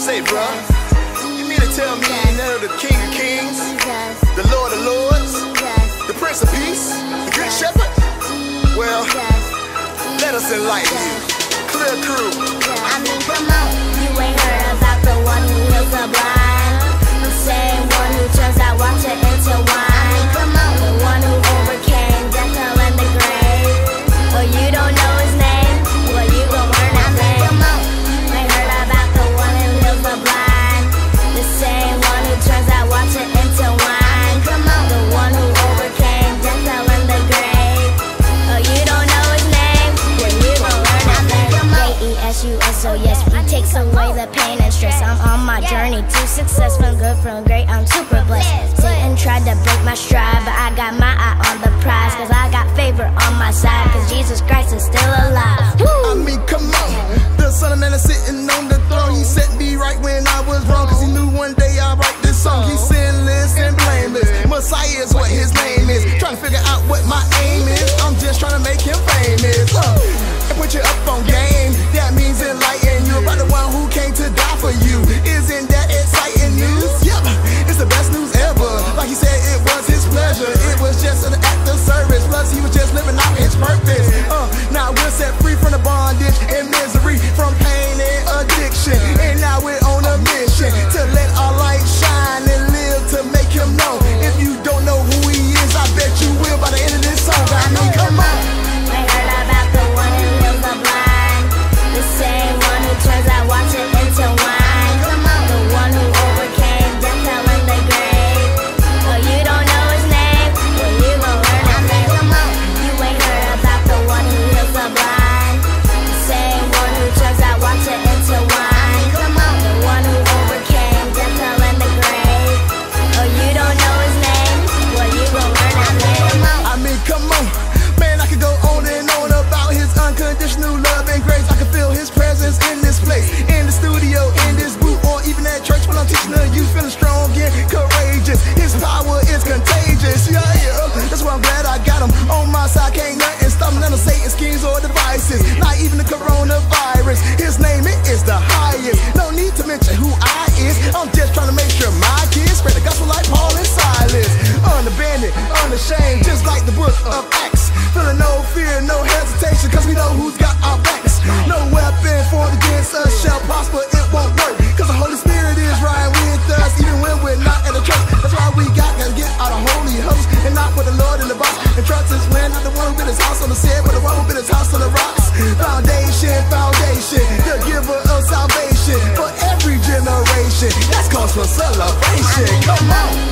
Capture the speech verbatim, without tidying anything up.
say, bro? You mean to tell me you know the King of Kings, the Lord of Lords, the Prince of Peace, the Good Shepherd? Well, let us enlighten you. Clear crew. I mean, come on, you ain't heard about the one who heals the blind, the same one who turns that water into wine. I mean, come on, the one who overcame death, hell, and the grave. Oh, you don't know his name? Well, you gon' learn his name. Come on, you ain't heard about the one who heals the blind, the same one who turns that water into wine. Come on, the one who overcame death, hell, and the grave. Oh, you don't know his name? Well, you gon' learn his name. J E S U S O, yes, he takes away the pain and stress. I'm on my journey to success, from good, from great, I'm super blessed. Satan tried to break my stride, but I got my eye on the prize, cause I got favor on my side, cause Jesus Christ is still alive. Woo! I mean, come on, the Son of Man is sitting on the throne. He set me right when I was wrong, cause he knew one day I'd write this song. He's sinless and blameless, Messiah is what his name is. Trying to figure out what my aim is, I'm just trying to make him famous. uh, And put you up on game, that means enlighten you about the one who came to die for you. Isn't that exciting news? Yep, it's the best news ever. Like he said, it was his pleasure, it was just an act of service, plus he was just living out his purpose. uh, Now we're set free from the bondage and misery, from pain and addiction, and now we're on a mission to let our light shine and live to make him known. If you don't know who he is, I bet you will by the end of this song. I mean, come on. I heard about the one who heals the blind, the same one who turns that water into wine. Come on, the one who overcame death, hell, and the grave. Oh, you don't know his name? Well, you gon' learn his name. Come on, you ain't heard about the one who heals the blind, the same one who turns that water into wine. Come on, the one who overcame death, hell, and the grave. Oh, you don't know his name? Well, you gon' learn his name. I mean, come on. Man, I could go on and on about his unconditional love and grace. I can feel his presence in this place, in the studio, in this booth, or even at church when I'm teaching the youth. Feeling strong and courageous, his power is contagious. Yeah, yeah, that's why I'm glad I got him on my side. Can't nothing stop none of Satan's schemes or devices, not even the coronavirus. His name, it is the highest. No need to mention who I is, I'm just trying to make sure my kids spread the gospel like Paul and Silas. Unabandoned, unashamed, just like the book of Acts. Feeling no fear, no hesitation, cause we know who's got our backs. No weapon formed against us shall prosper, it won't work, cause the Holy Spirit is riding with us, even when we're not at the church. That's why we got to get out of holy huddles and not put the Lord in the box. And trust his man, not the one who built his house on the sand, but the one who built his house on the rocks. Foundation, foundation, the giver of salvation for every generation. That's cause for celebration. Come on.